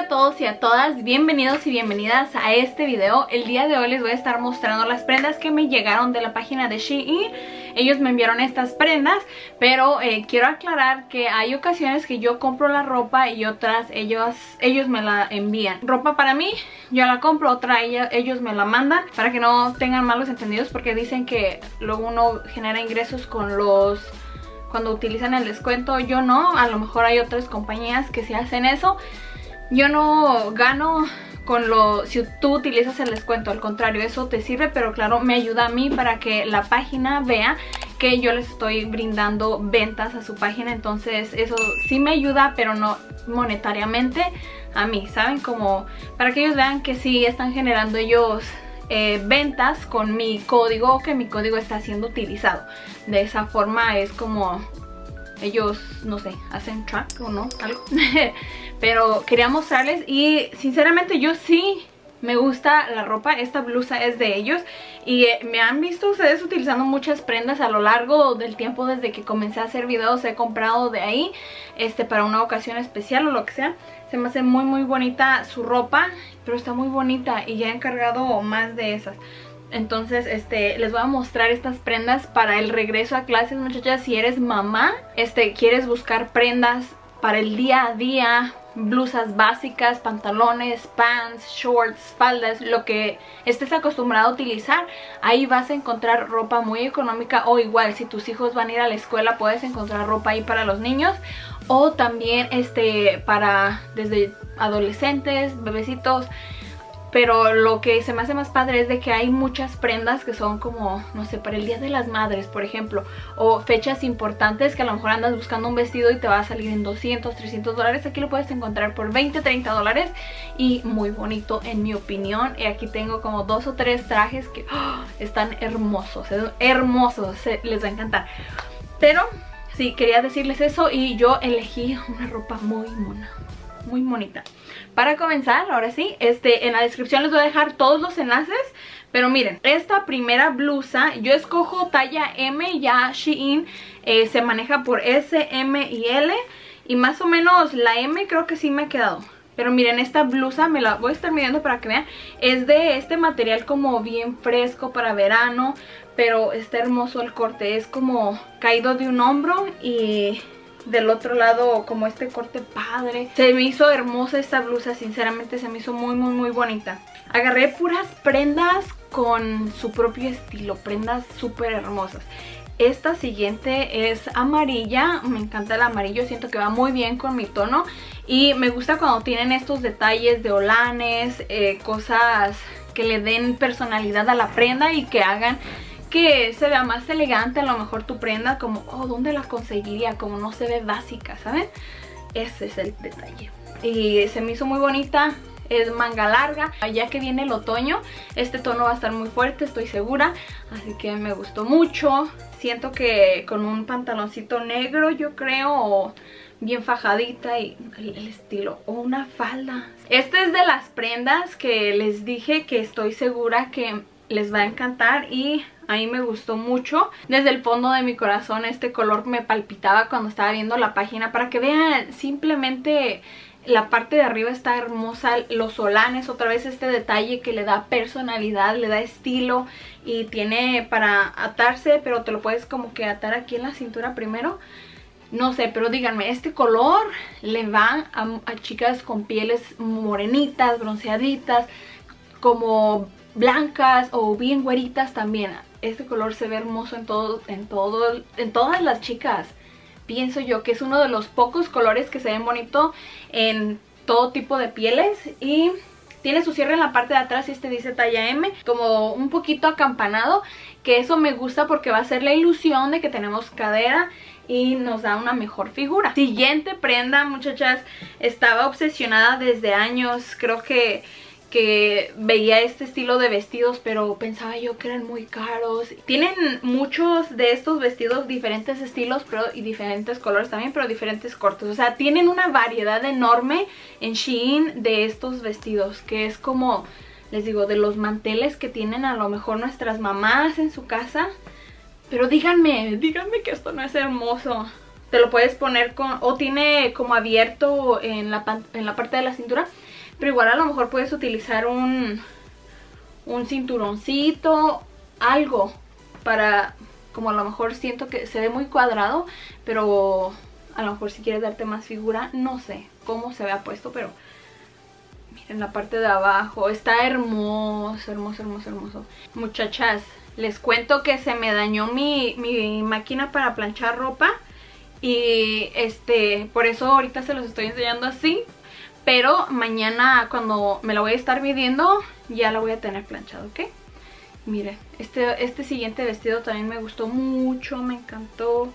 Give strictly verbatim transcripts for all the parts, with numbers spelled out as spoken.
a todos y a todas, bienvenidos y bienvenidas a este video. El día de hoy les voy a estar mostrando las prendas que me llegaron de la página de Shein. Ellos me enviaron estas prendas, pero eh, quiero aclarar que hay ocasiones que yo compro la ropa y otras ellos, ellos me la envían. Ropa para mí, yo la compro, otra ella, ellos me la mandan, para que no tengan malos entendidos, porque dicen que luego uno genera ingresos con los... cuando utilizan el descuento. Yo no, a lo mejor hay otras compañías que sí hacen eso. Yo no gano con lo si tú utilizas el descuento, al contrario, eso te sirve, pero claro, me ayuda a mí para que la página vea que yo les estoy brindando ventas a su página. Entonces eso sí me ayuda, pero no monetariamente a mí, ¿saben? Como para que ellos vean que sí están generando ellos Eh, ventas con mi código, que mi código está siendo utilizado. De esa forma es como ellos, no sé, hacen track o no, algo. Pero quería mostrarles y sinceramente yo sí me gusta la ropa. Esta blusa es de ellos y eh, me han visto ustedes utilizando muchas prendas a lo largo del tiempo. Desde que comencé a hacer videos he comprado de ahí este para una ocasión especial o lo que sea. Se me hace muy muy bonita su ropa, pero está muy bonita y ya he encargado más de esas. Entonces este les voy a mostrar estas prendas para el regreso a clases, muchachas. Si eres mamá, este quieres buscar prendas para el día a día, blusas básicas, pantalones, pants, shorts, faldas, lo que estés acostumbrado a utilizar, ahí vas a encontrar ropa muy económica. O igual si tus hijos van a ir a la escuela, puedes encontrar ropa ahí para los niños, o también este para desde adolescentes, bebecitos. Pero lo que se me hace más padre es de que hay muchas prendas que son como, no sé, para el Día de las Madres, por ejemplo, o fechas importantes que a lo mejor andas buscando un vestido y te va a salir en doscientos, trescientos dólares. Aquí lo puedes encontrar por veinte, treinta dólares y muy bonito en mi opinión. Y aquí tengo como dos o tres trajes que oh, están hermosos, hermosos, les va a encantar. Pero sí, quería decirles eso y yo elegí una ropa muy mona, muy bonita. Para comenzar, ahora sí, este, en la descripción les voy a dejar todos los enlaces. Pero miren, esta primera blusa, yo escojo talla M, ya Shein eh, se maneja por S, M y L. Y más o menos la M creo que sí me ha quedado. Pero miren, esta blusa me la voy a estar midiendo para que vean. Es de este material como bien fresco para verano, pero está hermoso el corte. Es como caído de un hombro y del otro lado como este corte padre. Se me hizo hermosa esta blusa, sinceramente se me hizo muy muy muy bonita. Agarré puras prendas con su propio estilo, prendas súper hermosas. Esta siguiente es amarilla, me encanta el amarillo, siento que va muy bien con mi tono. Y me gusta cuando tienen estos detalles de holanes, eh, cosas que le den personalidad a la prenda y que hagan que se vea más elegante a lo mejor tu prenda, como, oh, ¿dónde la conseguiría? Como no se ve básica, ¿saben? Ese es el detalle. Y se me hizo muy bonita, es manga larga. Ya que viene el otoño, este tono va a estar muy fuerte, estoy segura. Así que me gustó mucho. Siento que con un pantaloncito negro, yo creo, o bien fajadita y el, el estilo, o una falda. Esta es de las prendas que les dije que estoy segura que les va a encantar y a mí me gustó mucho. Desde el fondo de mi corazón este color me palpitaba cuando estaba viendo la página. Para que vean, simplemente la parte de arriba está hermosa. Los solanes, otra vez este detalle que le da personalidad, le da estilo. Y tiene para atarse, pero te lo puedes como que atar aquí en la cintura primero. No sé, pero díganme, este color le va a, a chicas con pieles morenitas, bronceaditas, como blancas o bien güeritas también. Este color se ve hermoso en todo, en todo, en todas las chicas. Pienso yo que es uno de los pocos colores que se ven bonito en todo tipo de pieles. Y tiene su cierre en la parte de atrás y este dice talla M, como un poquito acampanado, que eso me gusta porque va a ser la ilusión de que tenemos cadera y nos da una mejor figura. Siguiente prenda, muchachas, estaba obsesionada desde años. Creo que que veía este estilo de vestidos, pero pensaba yo que eran muy caros. Tienen muchos de estos vestidos diferentes estilos, pero y diferentes colores también, pero diferentes cortes. O sea, tienen una variedad enorme en Shein de estos vestidos, que es como, les digo, de los manteles que tienen a lo mejor nuestras mamás en su casa. Pero díganme, díganme que esto no es hermoso. Te lo puedes poner con, o tiene como abierto en la, en la parte de la cintura. pero igual a lo mejor puedes utilizar un, un cinturoncito, algo para, como a lo mejor siento que se ve muy cuadrado, pero a lo mejor si quieres darte más figura, no sé cómo se vea puesto, pero miren la parte de abajo, está hermoso, hermoso, hermoso, hermoso. Muchachas, les cuento que se me dañó mi, mi máquina para planchar ropa y este, por eso ahorita se los estoy enseñando así, pero mañana cuando me la voy a estar midiendo ya la voy a tener planchada, ¿ok? Miren, este, este siguiente vestido también me gustó mucho, me encantó.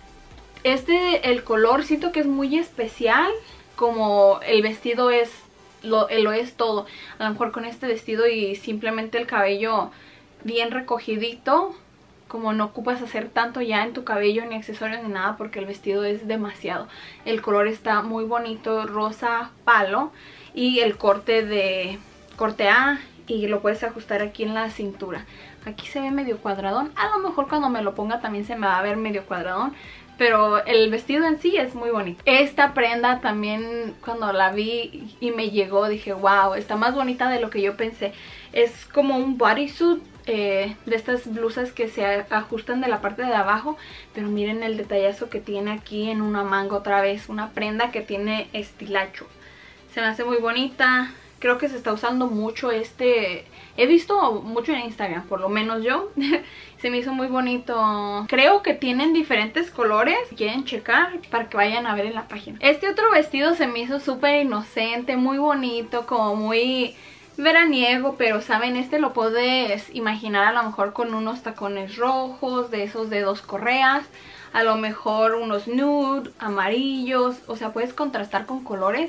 Este, el color siento que es muy especial, como el vestido es, lo, lo es todo. A lo mejor con este vestido y simplemente el cabello bien recogidito, como no ocupas hacer tanto ya en tu cabello ni accesorios ni nada porque el vestido es demasiado. El color está muy bonito, rosa palo, y el corte de corte A, y lo puedes ajustar aquí en la cintura. Aquí se ve medio cuadradón, a lo mejor cuando me lo ponga también se me va a ver medio cuadradón, pero el vestido en sí es muy bonito. Esta prenda también cuando la vi y me llegó dije wow, está más bonita de lo que yo pensé. Es como un bodysuit, eh, de estas blusas que se ajustan de la parte de abajo, pero miren el detallazo que tiene aquí en una manga, otra vez una prenda que tiene estilacho. Se me hace muy bonita. Creo que se está usando mucho este, he visto mucho en Instagram, por lo menos yo. Se me hizo muy bonito. Creo que tienen diferentes colores, si quieren checar para que vayan a ver en la página. Este otro vestido se me hizo súper inocente, muy bonito, como muy veraniego, pero saben, este lo puedes imaginar a lo mejor con unos tacones rojos, de esos de dos correas, a lo mejor unos nude, amarillos, o sea, puedes contrastar con colores.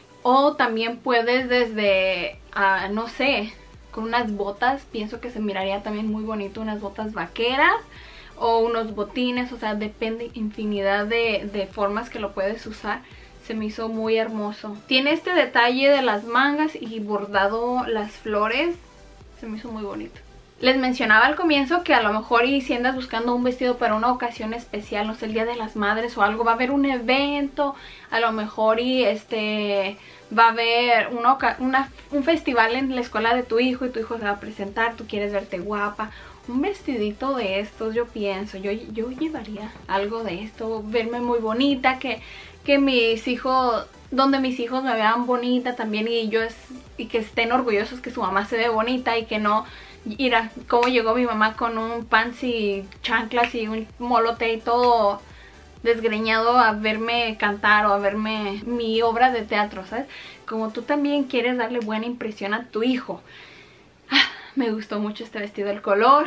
O también puedes desde, uh, no sé, con unas botas, pienso que se miraría también muy bonito, unas botas vaqueras o unos botines, o sea, depende infinidad de, de formas que lo puedes usar. Se me hizo muy hermoso. Tiene este detalle de las mangas y bordado las flores, se me hizo muy bonito. Les mencionaba al comienzo que a lo mejor y si andas buscando un vestido para una ocasión especial, no sé, el Día de las Madres o algo, va a haber un evento, a lo mejor y este va a haber una, una, un festival en la escuela de tu hijo y tu hijo se va a presentar, tú quieres verte guapa, un vestidito de estos, yo pienso, yo, yo llevaría algo de esto, verme muy bonita, que, que mis hijos, donde mis hijos me vean bonita también y, yo es, y que estén orgullosos que su mamá se ve bonita y que no... Mira cómo llegó mi mamá con un pants y chanclas y un molote y todo desgreñado a verme cantar o a verme mi obra de teatro, ¿sabes? Como tú también quieres darle buena impresión a tu hijo. Ah, me gustó mucho este vestido, el color.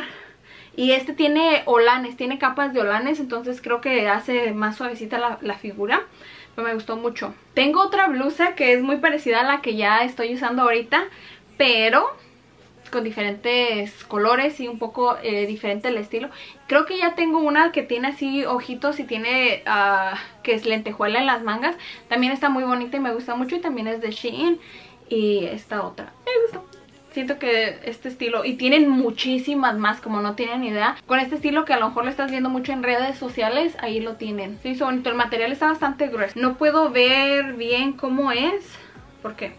Y este tiene olanes, tiene capas de olanes, entonces creo que hace más suavecita la, la figura. Pero me gustó mucho. Tengo otra blusa que es muy parecida a la que ya estoy usando ahorita, pero con diferentes colores y un poco eh, diferente el estilo. Creo que ya tengo una que tiene así ojitos y tiene uh, que es lentejuela en las mangas. También está muy bonita y me gusta mucho, y también es de Shein. Y esta otra me gustó. Siento que este estilo, y tienen muchísimas más, como no tienen idea, con este estilo que a lo mejor lo estás viendo mucho en redes sociales, ahí lo tienen. Se hizo bonito, el material está bastante grueso. No puedo ver bien cómo es, ¿por qué?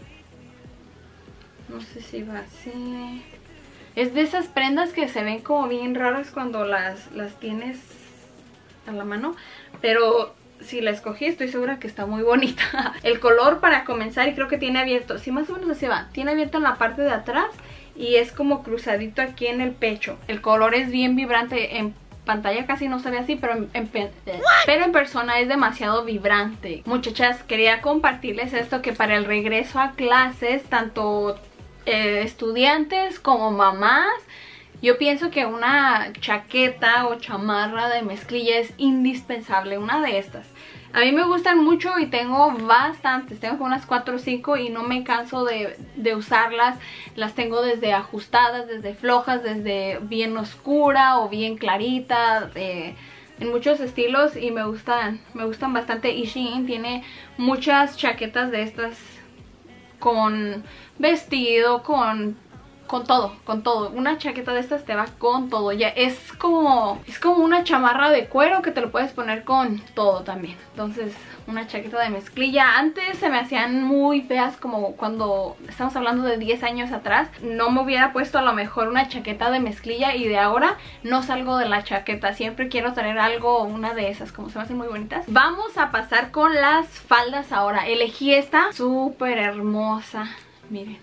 No sé si va así. Es de esas prendas que se ven como bien raras cuando las, las tienes a la mano, pero si la escogí estoy segura que está muy bonita. El color para comenzar, y creo que tiene abierto, sí, más o menos así va, tiene abierto en la parte de atrás y es como cruzadito aquí en el pecho. El color es bien vibrante, en pantalla casi no se ve así, pero en, en, pero en persona es demasiado vibrante. Muchachas, quería compartirles esto, que para el regreso a clases, tanto eh, estudiantes como mamás, yo pienso que una chaqueta o chamarra de mezclilla es indispensable, una de estas. A mí me gustan mucho y tengo bastantes, tengo unas cuatro o cinco y no me canso de, de usarlas. Las tengo desde ajustadas, desde flojas, desde bien oscura o bien clarita, eh, en muchos estilos, y me gustan, me gustan bastante. Y Shein tiene muchas chaquetas de estas con vestido, con con todo, con todo. Una chaqueta de estas te va con todo. Ya es como, es como una chamarra de cuero que te lo puedes poner con todo también. Entonces, una chaqueta de mezclilla. Antes se me hacían muy feas, como cuando estamos hablando de diez años atrás. No me hubiera puesto a lo mejor una chaqueta de mezclilla, y de ahora no salgo de la chaqueta. Siempre quiero tener algo, una de esas, como se me hacen muy bonitas. Vamos a pasar con las faldas ahora. Elegí esta, súper hermosa. Miren.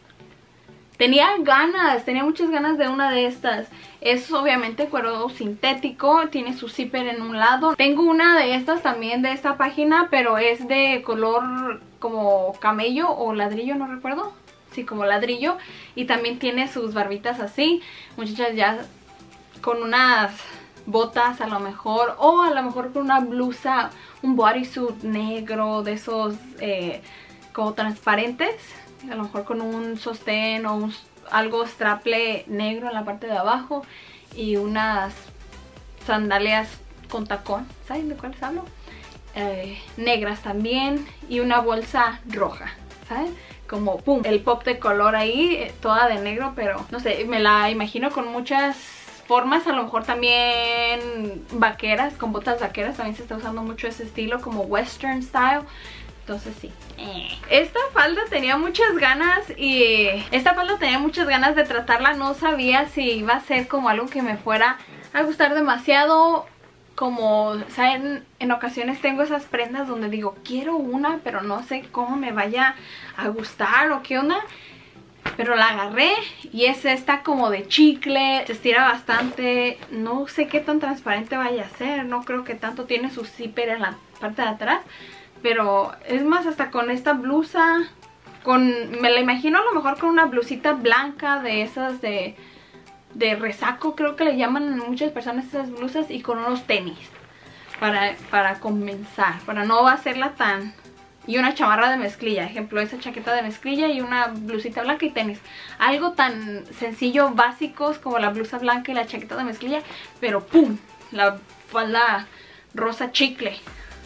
Tenía ganas, tenía muchas ganas de una de estas. Es obviamente cuero sintético, tiene su zipper en un lado. Tengo una de estas también de esta página, pero es de color como camello o ladrillo, no recuerdo. Sí, como ladrillo. Y también tiene sus barbitas así. Muchachas, ya con unas botas a lo mejor, o a lo mejor con una blusa, un bodysuit negro de esos eh, como transparentes. A lo mejor con un sostén o un, algo straple negro en la parte de abajo, y unas sandalias con tacón, ¿saben de cuáles hablo? Eh, negras también, y una bolsa roja, ¿saben? Como pum, el pop de color ahí, eh, toda de negro, pero no sé, me la imagino con muchas formas. A lo mejor también vaqueras, con botas vaqueras, también se está usando mucho ese estilo, como western style. Entonces sí, esta falda tenía muchas ganas, y esta falda tenía muchas ganas de tratarla. No sabía si iba a ser como algo que me fuera a gustar demasiado. Como, ¿saben? En ocasiones tengo esas prendas donde digo, quiero una, pero no sé cómo me vaya a gustar o qué onda. Pero la agarré, y es esta como de chicle, se estira bastante. No sé qué tan transparente vaya a ser, no creo que tanto. Tiene su zipper en la parte de atrás. Pero es más, hasta con esta blusa, con me la imagino a lo mejor con una blusita blanca de esas de, de resaco, creo que le llaman muchas personas esas blusas, y con unos tenis para, para comenzar, para no hacerla tan... Y una chamarra de mezclilla, ejemplo, esa chaqueta de mezclilla y una blusita blanca y tenis. Algo tan sencillo, básicos como la blusa blanca y la chaqueta de mezclilla, pero ¡pum! La falda rosa chicle.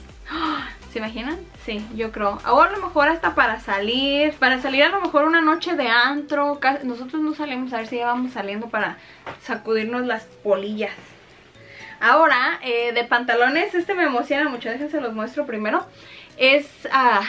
¿Se imaginan? Sí, yo creo. Ahora a lo mejor hasta para salir. Para salir a lo mejor una noche de antro. Nosotros no salimos, a ver si ya vamos saliendo para sacudirnos las polillas. Ahora, eh, de pantalones, este me emociona mucho. Déjense los muestro primero. Es, uh,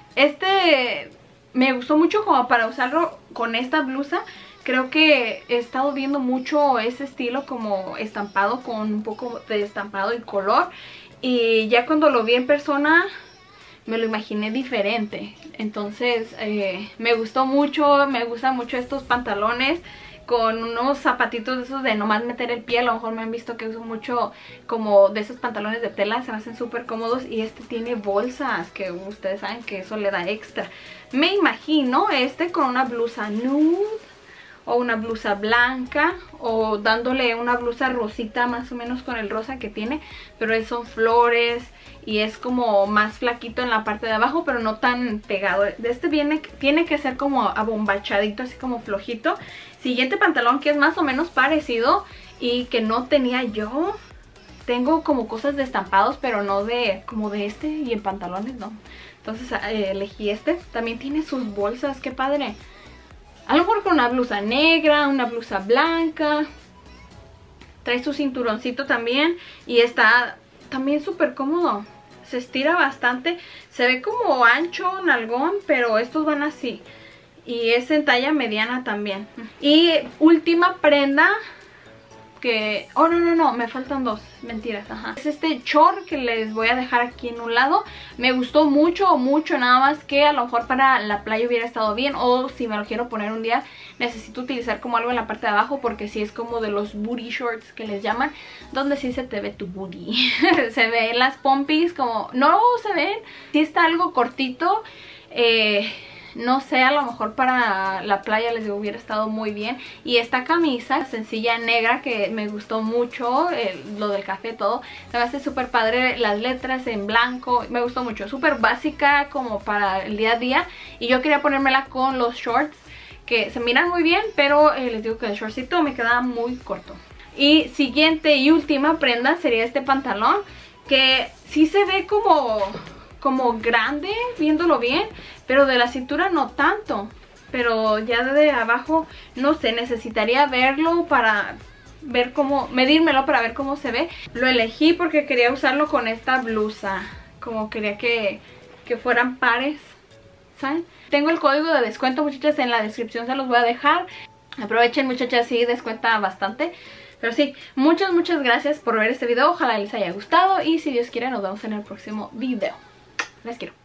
este me gustó mucho como para usarlo con esta blusa. Creo que he estado viendo mucho ese estilo como estampado, con un poco de estampado y color. Y ya cuando lo vi en persona me lo imaginé diferente. Entonces eh, me gustó mucho, me gustan mucho estos pantalones con unos zapatitos de esos de nomás meter el pie. A lo mejor me han visto que uso mucho como de esos pantalones de tela, se me hacen súper cómodos. Y este tiene bolsas, que ustedes saben que eso le da extra. Me imagino este con una blusa nude o una blusa blanca, o dándole una blusa rosita más o menos con el rosa que tiene, pero son flores y es como más flaquito en la parte de abajo, pero no tan pegado. De este viene, tiene que ser como abombachadito, así como flojito. Siguiente pantalón, que es más o menos parecido y que no tenía yo. Tengo como cosas de estampados, pero no de como de este, y en pantalones no. Entonces eh, elegí este. También tiene sus bolsas, qué padre. A lo mejor con una blusa negra, una blusa blanca. Trae su cinturoncito también. Y está también súper cómodo. Se estira bastante. Se ve como ancho, nalgón, pero estos van así. Y es en talla mediana también. Y última prenda que... Oh, no, no, no, me faltan dos. Mentiras, ajá. Es este short que les voy a dejar aquí en un lado. Me gustó mucho, mucho, nada más que a lo mejor para la playa hubiera estado bien. O si me lo quiero poner un día, necesito utilizar como algo en la parte de abajo, porque sí es como de los booty shorts que les llaman, donde sí se te ve tu booty. Se ven las pompis como... No se ven, sí está algo cortito. Eh... No sé, a lo mejor para la playa les hubiera estado muy bien. Y esta camisa sencilla negra que me gustó mucho, eh, lo del café, todo. Me hace súper padre, las letras en blanco, me gustó mucho. Súper básica como para el día a día. Y yo quería ponérmela con los shorts, que se miran muy bien, pero eh, les digo que el shortcito me queda muy corto. Y siguiente y última prenda sería este pantalón, que sí se ve como... como grande, viéndolo bien, pero de la cintura no tanto. pero ya de abajo, no sé, necesitaría verlo para ver cómo, medírmelo para ver cómo se ve. Lo elegí porque quería usarlo con esta blusa, como quería que, que fueran pares, ¿saben? Tengo el código de descuento, muchachas, en la descripción se los voy a dejar. Aprovechen, muchachas, sí, descuenta bastante. Pero sí, muchas, muchas gracias por ver este video. Ojalá les haya gustado y si Dios quiere nos vemos en el próximo video. Les quiero.